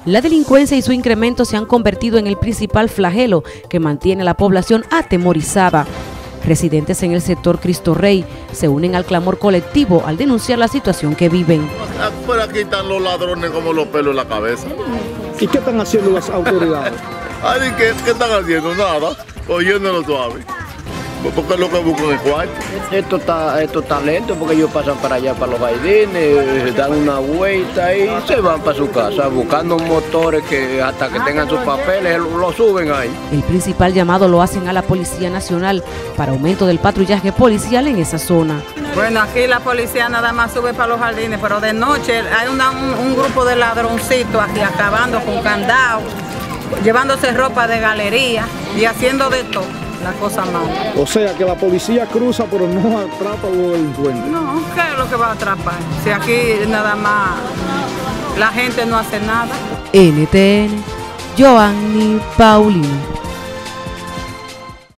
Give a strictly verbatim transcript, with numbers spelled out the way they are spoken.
La delincuencia y su incremento se han convertido en el principal flagelo que mantiene a la población atemorizada. Residentes en el sector Cristo Rey se unen al clamor colectivo al denunciar la situación que viven. Por aquí están los ladrones como los pelos en la cabeza. ¿Y qué están haciendo las autoridades? Ay, ¿qué, ¿Qué están haciendo? Nada, oyéndolo suave. Porque es lo que buscan el cuarto. Esto está, esto está lento porque ellos pasan para allá, para los jardines, dan una vuelta y se van para su casa buscando motores que hasta que tengan sus papeles lo suben ahí. El principal llamado lo hacen a la Policía Nacional para aumento del patrullaje policial en esa zona. Bueno, aquí la policía nada más sube para los jardines, pero de noche hay una, un, un grupo de ladroncitos aquí acabando con candados, llevándose ropa de galería y haciendo de todo. La cosa mala. O sea que la policía cruza pero no atrapa a los delincuentes. No, ¿qué es lo que va a atrapar? Si aquí nada más la gente no hace nada. N T N, Joanny Paulino.